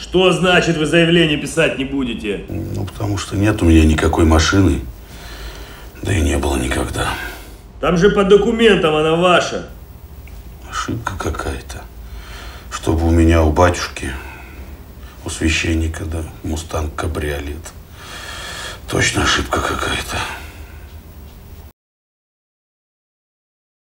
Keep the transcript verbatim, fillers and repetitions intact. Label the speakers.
Speaker 1: Что значит, вы заявление писать не будете?
Speaker 2: Ну, потому что нет у меня никакой машины. Да и не было никогда.
Speaker 1: Там же по документам она ваша.
Speaker 2: Ошибка какая-то. Чтобы у меня, у батюшки, у священника, да, мустанг кабриолет. Точно ошибка какая-то.